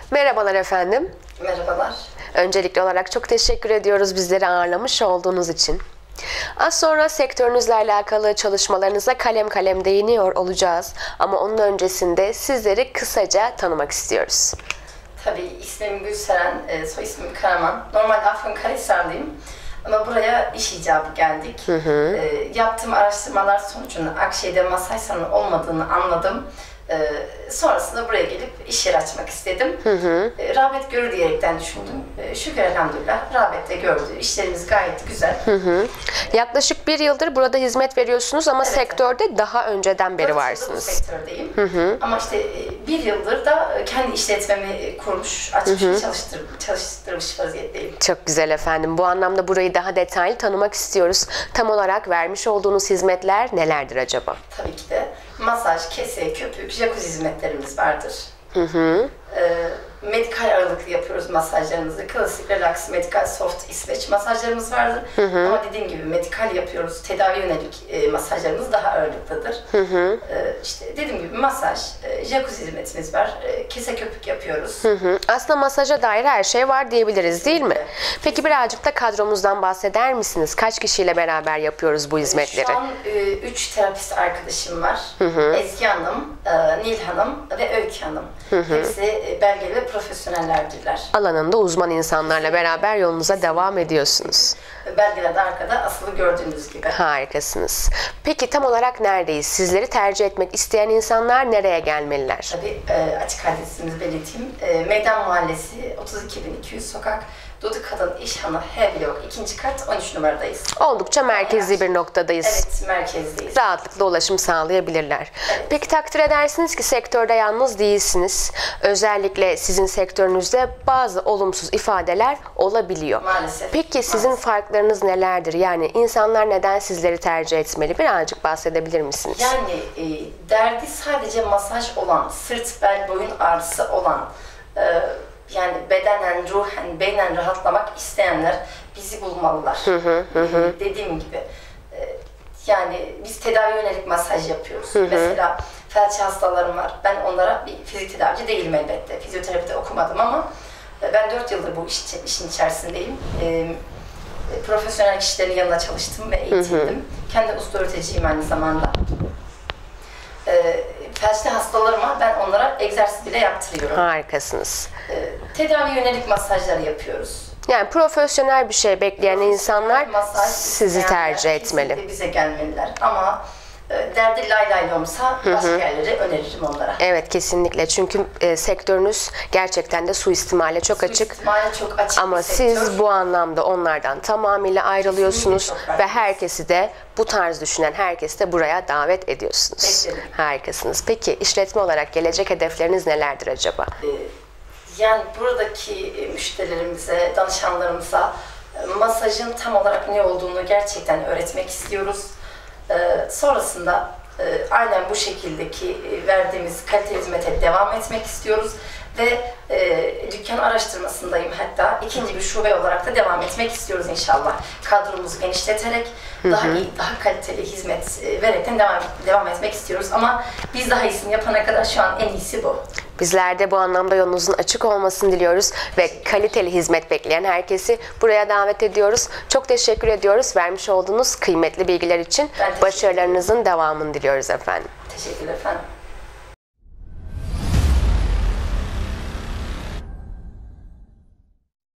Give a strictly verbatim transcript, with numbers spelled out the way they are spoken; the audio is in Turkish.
Merhabalar efendim. Merhabalar. Öncelikli olarak çok teşekkür ediyoruz bizleri ağırlamış olduğunuz için. Az sonra sektörünüzle alakalı çalışmalarınıza kalem kalem değiniyor olacağız. Ama onun öncesinde sizleri kısaca tanımak istiyoruz. Tabii ismim Gülseren, soy ismim Karaman. Normalde Afyonkarahisarlıyım. Ama buraya iş icabı geldik. Hı hı. E, yaptığım araştırmalar sonucunda Akşehir'de masaj salonu olmadığını anladım. E, sonrasında buraya gelip iş yeri açmak istedim. Hı hı. E, rağbet görür diyerekten düşündüm. E, şükür elhamdülillah rağbet de gördü. İşlerimiz gayet güzel. Hı hı. Yaklaşık bir yıldır burada hizmet veriyorsunuz ama evet, sektörde daha önceden beri varsınız. Bu sektördeyim. Hı hı. Ama işte bir yıldır da kendi işletmemi kurmuş, açmış, hı hı. çalıştır, çalıştırmış vaziyetteyim. Çok güzel efendim. Bu anlamda burayı daha detaylı tanımak istiyoruz. Tam olarak vermiş olduğunuz hizmetler nelerdir acaba? Tabii ki de masaj, kese, köpük, jacuzzi hizmetlerimiz vardır. Hı hı. Ee, medikal ağırlıklı yapıyoruz masajlarımızı. Klasik, relax, medikal, soft, İsveç masajlarımız vardır. Hı hı. Ama dediğim gibi medikal yapıyoruz. Tedavi yönelik e, masajlarımız daha ağırlıklıdır. Hı hı. Ee, işte dediğim gibi masaj, e, jacuzzi hizmetimiz var. E, kese köpük yapıyoruz. Hı hı. Aslında masaja dair her şey var diyebiliriz, değil mi? Peki birazcık da kadromuzdan bahseder misiniz? Kaç kişiyle beraber yapıyoruz bu hizmetleri? Şu an üç e, terapist arkadaşım var. Hı hı. Ezgi Hanım, e, Nil Hanım ve Öykü Hanım. Hı hı. Hepsi belgeli ve profesyonellerdirler. Alanında uzman insanlarla beraber yolunuza devam ediyorsunuz. Belgeler de arkada asılı gördüğünüz gibi. Harikasınız. Peki tam olarak neredeyiz? Sizleri tercih etmek isteyen insanlar nereye gelmeliler? Tabii e, açık adresimizi belirteyim. E, Meydan Mahallesi otuz iki bin iki yüz sokak. Dudu Kadın İşhanı H blok ikinci kat on üç numaradayız. Oldukça merkezi bir noktadayız. Evet, merkezdeyiz. Rahatlıkla ulaşım sağlayabilirler. Evet. Peki takdir edersiniz ki sektörde yalnız değilsiniz. Özellikle sizin sektörünüzde bazı olumsuz ifadeler olabiliyor. Maalesef. Peki sizin Maalesef. farklarınız nelerdir? Yani insanlar neden sizleri tercih etmeli? Birazcık bahsedebilir misiniz? Yani e, derdi sadece masaj olan, sırt, bel, boyun ağrısı olan, e, yani bedenen, ruhen, beynen rahatlamak isteyenler bizi bulmalılar. Hı hı, hı. Ee, dediğim gibi. E, yani biz tedavi yönelik masaj yapıyoruz. Hı hı. Mesela felç hastalarım var. Ben onlara bir fizik tedavici değilim elbette. Fizyoterapide okumadım ama e, ben dört yıldır bu iş, işin içerisindeyim. E, profesyonel kişilerin yanında çalıştım ve eğitildim. Hı hı. Kendi osteopaticiyim aynı zamanda. E, felçli hastalarıma ben onlara egzersiz bile yaptırıyorum. Harikasınız. E, tedavi yönelik masajları yapıyoruz. Yani profesyonel bir şey bekleyen insanlar masaj sizi tercih etmeli. Bize gelmeliler ama e, derdi lay lay olsa başka yerleri öneririm onlara. Evet, kesinlikle. Çünkü e, sektörünüz gerçekten de suistimale çok açık. Suistimale çok açık. Ama siz bu anlamda onlardan tamamıyla ayrılıyorsunuz ve herkesi de bu tarz düşünen herkesi de buraya davet ediyorsunuz. Bekledim. Harikasınız. Peki işletme olarak gelecek hedefleriniz nelerdir acaba? Ee, yani buradaki müşterilerimize, danışanlarımıza masajın tam olarak ne olduğunu gerçekten öğretmek istiyoruz. Ee, sonrasında e, aynen bu şekildeki verdiğimiz kalite hizmete devam etmek istiyoruz ve e, dükkan araştırmasındayım, hatta ikinci bir şube olarak da devam etmek istiyoruz inşallah. Kadromuzu genişleterek hı hı. daha iyi, daha kaliteli hizmet vererekten devam, devam etmek istiyoruz ama biz daha iyisini yapana kadar şu an en iyisi bu. Bizler de bu anlamda yolunuzun açık olmasını diliyoruz ve kaliteli hizmet bekleyen herkesi buraya davet ediyoruz. Çok teşekkür ediyoruz vermiş olduğunuz kıymetli bilgiler için. Başarılarınızın devamını diliyoruz efendim. Teşekkürler efendim.